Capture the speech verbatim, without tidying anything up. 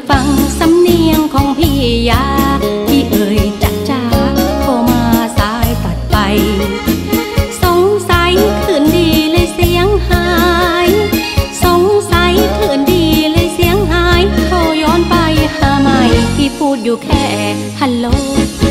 ฟังสำเนียงของพี่ยาที่เอ่ยจะจ้าโทรมาสายตัดไปสงสัยคืนดีเลยเสียงหายสงสัยคืนดีเลยเสียงหายโทรย้อนไปหาใหม่ที่พูดอยู่แค่ฮัลโหล